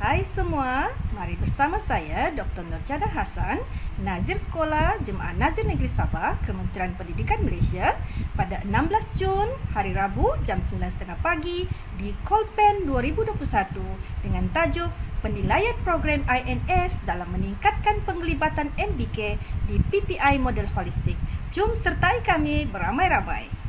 Hai semua, mari bersama saya Dr. Nurjana Hassan, Nazir Sekolah Jemaah Nazir Negeri Sabah, Kementerian Pendidikan Malaysia pada 16 Jun, hari Rabu jam 9.30 pagi di Kolpen 2021 dengan tajuk Penilaian Program INS dalam meningkatkan penglibatan MBK di PPI Model Holistik. Jom sertai kami beramai-ramai.